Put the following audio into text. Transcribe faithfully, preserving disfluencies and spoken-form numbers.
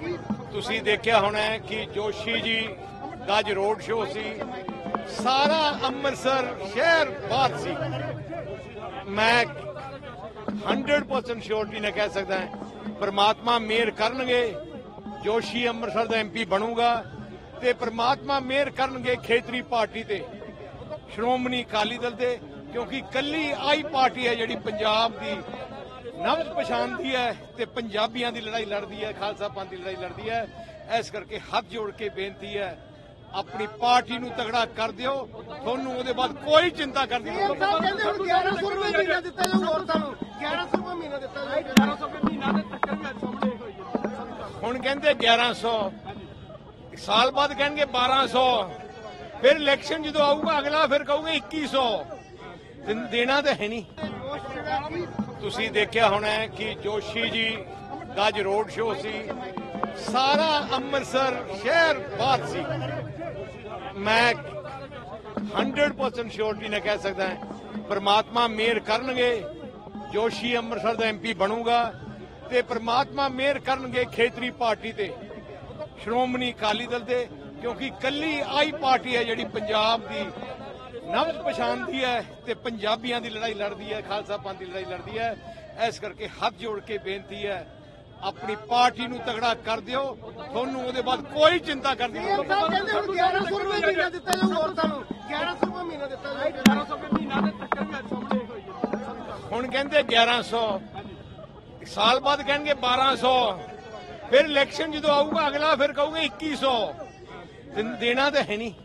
ਤੁਸੀਂ ਦੇਖਿਆ ਹੋਣਾ ਹੈ ਕਿ ਜੋਸ਼ੀ ਜੀ ਦਾ ਅੱਜ ਰੋਡ ਸ਼ੋਅ ਸੀ। ਸਾਰਾ ਅੰਮ੍ਰਿਤਸਰ ਸ਼ਹਿਰ ਬਾਹਰ ਸੀ। ਮੈਂ हंड्रेड परसेंट श्योरिटी ने कह सकता है परमात्मा मेहर करनगे, जोशी अमृतसर का एम पी बनूगा ते परमात्मा मेहर करनगे खेतरी पार्टी ते श्रोमणी अकाली दल ते, क्योंकि कली आई पार्टी है जिहड़ी पंजाब दी नब्ज पछाणदी है ते पंजाबियां दी लड़ाई लड़दी है, खालसा पंथ दी लड़ाई लड़दी है। इस करके हाथ जोड़ के बेनती है अपनी पार्टी नूं तगड़ा कर दिओ, तुहानूं उहदे बाद कोई चिंता करनी नहीं। हुण कहंदे ग्यारह सौ, साल बाद कहेंगे बारह सौ, फिर इलेक्शन जो आऊगा अगला फिर कहोगे इक्की सौ। देना तो है नहीं। तुसीं देखिया होना है कि जोशी जी का अज रोड शो सी। सारा अमृतसर शहर बाहर सी। मैं हंड्रेड परसेंट श्योरिटी ने कह सकता है परमात्मा मेहर करनगे, जोशी अमृतसर का एम पी बनूगा ते परमात्मा मेहर करनगे खेतरी पार्टी ते श्रोमणी अकाली दल ते, क्योंकि कली आई पार्टी है जिहड़ी पंजाब दी नब्ज पछाणदी है ते पंजाबियां दी लड़ाई लड़दी है, खालसा पंथ दी लड़ाई लड़दी है। इस करके हाथ जोड़ के बेनती है अपनी पार्टी नूं तगड़ा कर दिओ, तुहानूं उहदे बाद कोई चिंता करनी नहीं। हुण कहंदे ग्यारह सौ, साल बाद कहेंगे बारह सौ, फिर इलेक्शन जो आऊगा अगला फिर कहोगे इक्की सौ। देना तो है नहीं।